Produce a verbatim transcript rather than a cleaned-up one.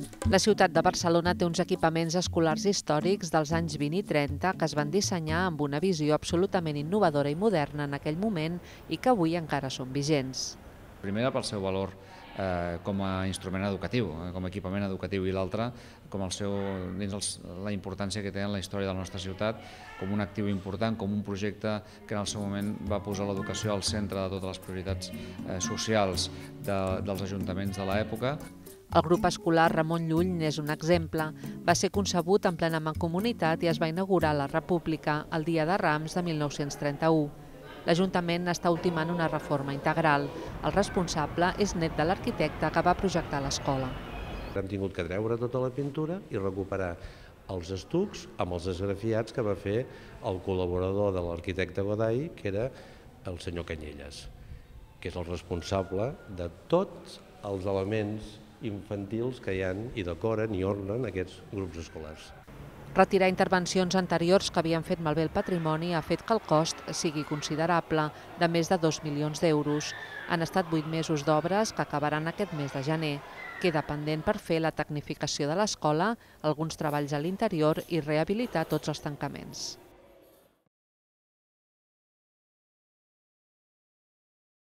La ciutat de Barcelona té uns equipaments escolars històrics dels anys vint i trenta que es van dissenyar amb una visió absolutament innovadora i moderna en aquell moment i que avui encara són vigents. Primera pel seu valor eh, com a instrument educatiu, eh, com a equipament educatiu, i l'altre com el seu, dins els, la importància que té en la història de la nostra ciutat, com un actiu important, com un projecte que en el seu moment va posar l'educació al centre de totes les prioritats eh, socials de, dels ajuntaments de l'època. El grup escolar Ramon Llull n'és un exemple. Va ser concebut en plena mancomunitat i es va inaugurar a la República el dia de Rams de mil nou-cents trenta-u. L'Ajuntament està ultimant una reforma integral. El responsable és net de l'arquitecte que va projectar l'escola. Hem tingut que treure tota la pintura i recuperar els estucs amb els esgrafiats que va fer el col·laborador de l'arquitecte Goday, que era el senyor Canyelles, que és el responsable de tots els elements infantils que hi ha i decoren i ornen aquests grups escolars. Retirar intervencions anteriors que havien fet malbé el patrimoni ha fet que el cost sigui considerable, de més de dos milions d'euros. Han estat vuit mesos d'obres que acabaran aquest mes de gener. Queda pendent per fer la tecnificació de l'escola, alguns treballs a l'interior i rehabilitar tots els tancaments.